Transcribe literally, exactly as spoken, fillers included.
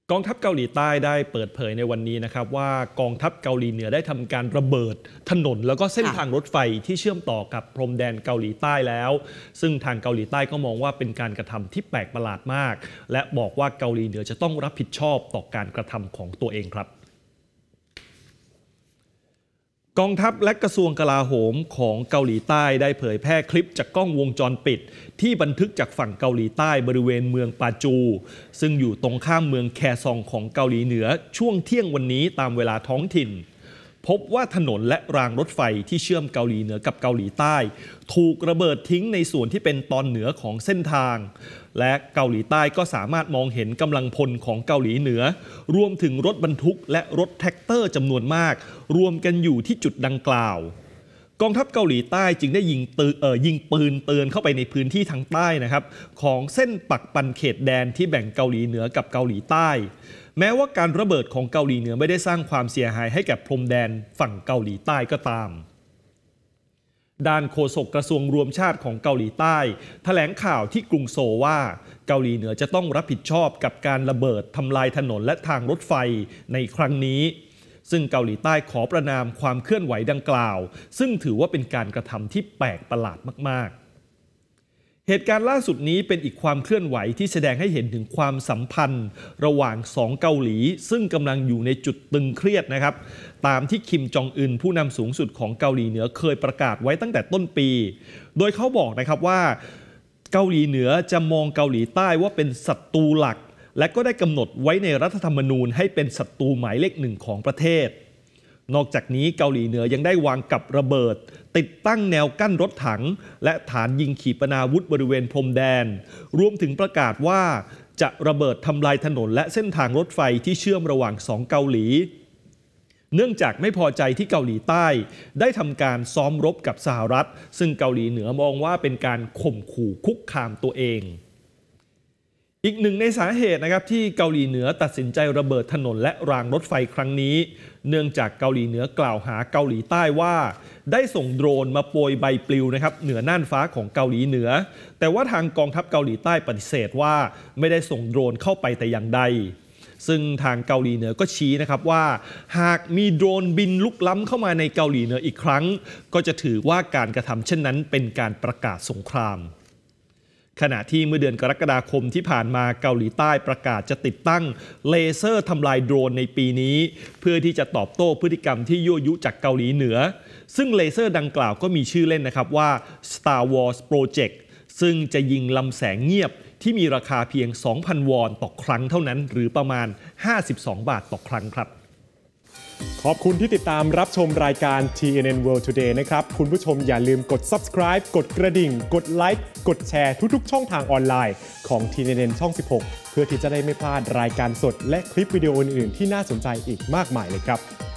กองทัพเกาหลีใต้ได้เปิดเผยในวันนี้นะครับว่ากองทัพเกาหลีเหนือได้ทำการระเบิดถนนแล้วก็เส้นทางรถไฟที่เชื่อมต่อกับพรมแดนเกาหลีใต้แล้วซึ่งทางเกาหลีใต้ก็มองว่าเป็นการกระทำที่แปลกประหลาดมากและบอกว่าเกาหลีเหนือจะต้องรับผิดชอบต่อการกระทำของตัวเองครับกองทัพและกระทรวงกลาโหมของเกาหลีใต้ได้เผยแพร่คลิปจากกล้องวงจรปิดที่บันทึกจากฝั่งเกาหลีใต้บริเวณเมืองปาจูซึ่งอยู่ตรงข้ามเมืองแคซองของเกาหลีเหนือช่วงเที่ยงวันนี้ตามเวลาท้องถิ่นพบว่าถนนและรางรถไฟที่เชื่อมเกาหลีเหนือกับเกาหลีใต้ถูกระเบิดทิ้งในส่วนที่เป็นตอนเหนือของเส้นทางและเกาหลีใต้ก็สามารถมองเห็นกำลังพลของเกาหลีเหนือรวมถึงรถบรรทุกและรถแท็กเตอร์จำนวนมากรวมกันอยู่ที่จุดดังกล่าวกองทัพเกาหลีใต้จึงได้ยิงปืนเอ่อยิงปืนเตือนเข้าไปในพื้นที่ทางใต้นะครับของเส้นปักปันเขตแดนที่แบ่งเกาหลีเหนือกับเกาหลีใต้แม้ว่าการระเบิดของเกาหลีเหนือไม่ได้สร้างความเสียหายให้กับพรมแดนฝั่งเกาหลีใต้ก็ตามด้านโฆษกกระทรวงรวมชาติของเกาหลีใต้แถลงข่าวที่กรุงโซลว่าเกาหลีเหนือจะต้องรับผิดชอบกับการระเบิดทำลายถนนและทางรถไฟในครั้งนี้ซึ่งเกาหลีใต้ขอประณามความเคลื่อนไหวดังกล่าวซึ่งถือว่าเป็นการกระทำที่แปลกประหลาดมากๆเหตุการณ์ล่าสุดนี้เป็นอีกความเคลื่อนไหวที่แสดงให้เห็นถึงความสัมพันธ์ระหว่างสองเกาหลีซึ่งกำลังอยู่ในจุดตึงเครียดนะครับตามที่คิมจองอึนผู้นำสูงสุดของเกาหลีเหนือเคยประกาศไว้ตั้งแต่ต้นปีโดยเขาบอกนะครับว่าเกาหลีเหนือจะมองเกาหลีใต้ว่าเป็นศัตรูหลักและก็ได้กำหนดไว้ในรัฐธรรมนูญให้เป็นศัตรูหมายเลขหนึ่งของประเทศนอกจากนี้เกาหลีเหนือยังได้วางกับระเบิดติดตั้งแนวกั้นรถถังและฐานยิงขีปนาวุธบริเวณพรมแดนรวมถึงประกาศว่าจะระเบิดทำลายถนนและเส้นทางรถไฟที่เชื่อมระหว่างสองเกาหลีเนื่องจากไม่พอใจที่เกาหลีใต้ได้ทำการซ้อมรบกับสหรัฐซึ่งเกาหลีเหนือมองว่าเป็นการข่มขู่คุกคามตัวเองอีกหนึ่งในสาเหตุนะครับที่เกาหลีเหนือตัดสินใจระเบิดถนนและรางรถไฟครั้งนี้เนื่องจากเกาหลีเหนือกล่าวหาเกาหลีใต้ว่าได้ส่งโดรนมาโปรยใบปลิวนะครับเหนือน่านฟ้าของเกาหลีเหนือแต่ว่าทางกองทัพเกาหลีใต้ปฏิเสธว่าไม่ได้ส่งโดรนเข้าไปแต่อย่างใดซึ่งทางเกาหลีเหนือก็ชี้นะครับว่าหากมีโดรนบินลุกล้ำเข้ามาในเกาหลีเหนืออีกครั้งก็จะถือว่าการกระทำเช่นนั้นเป็นการประกาศสงครามขณะที่เมื่อเดือนกรกฎาคมที่ผ่านมาเกาหลีใต้ประกาศจะติดตั้งเลเซอร์ทำลายโดรนในปีนี้เพื่อที่จะตอบโต้พฤติกรรมที่ยั่วยุจากเกาหลีเหนือซึ่งเลเซอร์ดังกล่าวก็มีชื่อเล่นนะครับว่า Star Wars Project ซึ่งจะยิงลำแสงเงียบที่มีราคาเพียง สองพัน วอนต่อครั้งเท่านั้นหรือประมาณห้าสิบสองบาทต่อครั้งครับขอบคุณที่ติดตามรับชมรายการ ที เอ็น เอ็น World Today นะครับคุณผู้ชมอย่าลืมกด Subscribe กดกระดิ่งกดไลค์กดแชร์ทุกๆช่องทางออนไลน์ของ ที เอ็น เอ็น ช่อง สิบหกเพื่อที่จะได้ไม่พลาดรายการสดและคลิปวิดีโออื่นๆที่น่าสนใจอีกมากมายเลยครับ